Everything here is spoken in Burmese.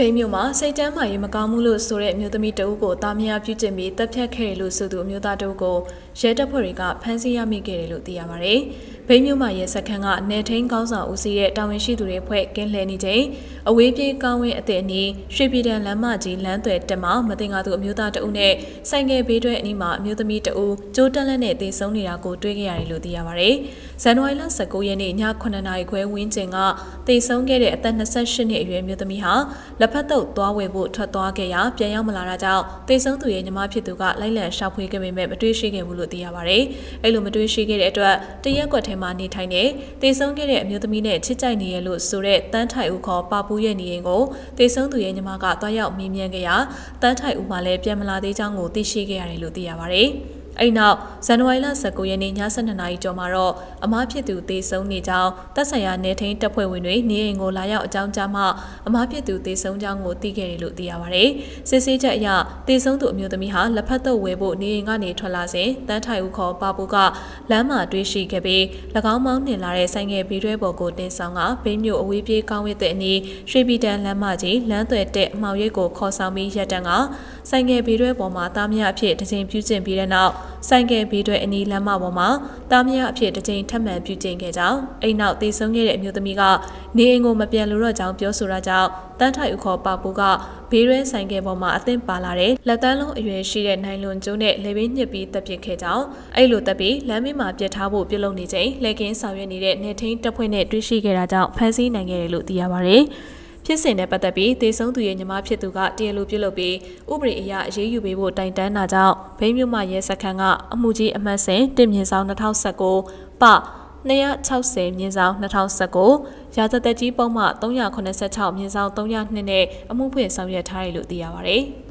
ဖေးမျိုးမှာစိတ်တမ်းမာရေးမကောင်းမှုလို့ဆိုတဲ့အမျိုးသမီးတဦးကိုတာမယာပြုကျင့်ပြီးတပ်ဖြတ်ခဲ့တယ်လို့ဆိုသူအမျိုးသားတဦးကိုရဲတပ်ဖွဲ့တွေကဖမ်းဆီးရမိခဲ့တယ်လို့သိရပါတယ်။ဖေးမျိုးမှာရဲစခန်းကနေထိန်ကောင်းဆောင်ဦးစီးတဲ့တာဝန်ရှိသူတွေဖွဲ့ကင်းလှည့်နေချိန်အဝေးပြေးကောင်းဝင်းအသည့်အနီးရွှေပြည်တန်လမ်းမကြီးလမ်းသွယ်တက်မှာမတင်ကားသူအမျိုးသားတဦးနဲ့ဆိုင်ကယ်ဘေးတွဲအနီးမှာအမျိုးသမီးတဦးကျိုးတက်လက်နဲ့တေဆုံးနေတာကိုတွေ့ခဲ့ရတယ်လို့သိရပါတယ်။ဇန်နဝါရီလ19ရက်နေ့ည9:00 နာရီခွဲဝန်းကျင်ကတေဆုံးခဲ့တဲ့အသက်28နှစ်အရွယ်အမျိုးသမီးဟာလက်ဖက်တုပ်သွားဝယ်ဖို့ထွက်သွားခဲ့ရာပြန်ရောက်မလာတာကြောင့်တေဆုံးသူရဲ့ညီမဖြစ်သူကလိုက်လံရှာဖွေခဲ့ပေမဲ့မတွေ့ရှိခဲ့ဘူးလို့သိရပါတယ်။အဲ့လိုမတွေ့ရှိခဲ့တဲ့အတွက်တရက်ကွက်ထဲမှာနေထိုင်နေတေဆုံးခဲ့တဲ့အမျိုးသမီးနဲ့ချစ်ကြိုက်နေရလို့ဆိုတဲ့တန်းထိုင်ဦးခေါ်ပါပူးရဲ့နေအိမ်ကိုတေဆုံးသူရဲ့ညီမကတွားရောက်မေးမြန်းခဲ့ရာတန်းထိုင်ဦးမှလည်းပြန်မလာသေးကြောင်းကိုသိရှိခဲ့ရတယ်လို့သိရပါတယ်။အဲ့နောက်ဇန်နဝါရီလ19ရက်နေ့ည12:00 နာရီကျော်မှာတော့အမဖြစ်သူတေဆုံးနေကြောင်းတပ်ဆိုင်ရာနေထိန်တပ်ဖွဲ့ဝင်တွေနေအိမ်ကိုလာရောက်အကြောင်းကြားမှအမဖြစ်သူတေဆုံးကြောင်းကိုသိခဲ့တယ်လို့သိရပါတယ်။စစ်ဆေးချက်အရတေဆုံးသူအမျိုးသမီးဟာလက်ဖက်တုပ်ဝယ်ဖို့နေအိမ်ကနေထွက်လာစဉ်တန်းထိုင်ဦးခေါ်ပါပူကလမ်းမှာတွေ့ရှိခဲ့ပြီး၎င်းမောင်းနှင်လာတဲ့ဆိုင်ငယ်ဘေးတွဲပေါ်ကိုတင်ဆောင်ကဘေးမြို့အဝေးပြေးကောင်းဝစ်တဲ့အနီးရွှေပြည်တန်လမ်းမကြီးလမ်းသွယ်တဲ့အမှောင်ရိပ်ကိုခေါ်ဆောင်ပြီးရပ်တန်းကဆိုင်ငယ်ဘေးတွဲပေါ်မှာတားမြအဖြစ်တကြိမ်ပြုကျင့်ပြီးတဲ့နောက်ဆိုင်ကယ်ဘေးတွဲအနီးလမ်းမပေါ်မှာတားမြအဖြစ်တစ်ကြိမ်ထပ်မံပြုကျင့်ခဲ့ကြောင်းအိမ်နောက်တေဆုံးခဲ့တဲ့အမျိုးသမီးကနေအိမ်ကိုမပြန်လို့တော့ကြောင်းပြောဆိုတာကြောင့်တန်းထိုင်ဦးခေါ်ပါပူကဘေးတွဲဆိုင်ကယ်ပေါ်မှာအသင့်ပါလာတဲ့လက်တန်းလုံးအရွယ်ရှိတဲ့နိုင်လွန်ကျိုးနဲ့လေပင်းညစ်ပြီးတပ်ပစ်ခဲ့ကြောင်းအဲ့လိုတပ်ပြီးလမ်းမေးမှာပြစ်ထားဖို့ပြုလုပ်နေချိန်လက်ကင်းဆောင်ရွက်နေတဲ့နေထိန်တပ်ဖွဲ့နဲ့တွေ့ရှိခဲ့တာကြောင့်ဖမ်းဆီးနိုင်ခဲ့တယ်လို့သိရပါတယ်ဖြစ်စဉ်နဲ့ပတ်သက်ပြီးတေဆုံးသူရဲ့ညီမဖြစ်သူကတရားလိုပြုလုပ်ပြီးဥပဒေအရအရေးယူပေးဖို့တိုင်တန်းတာကြောင့်ဘိန်းမြို့မရဲစခန်းကအမှုကြီးအမှတ်စဉ်1/2019ပ260/2019ရာဇသက်ကြီးပုံမှ386/302နဲ့အမှုဖွင့်ဆောင်ရွက်ထားတယ်လို့သိရပါတယ်။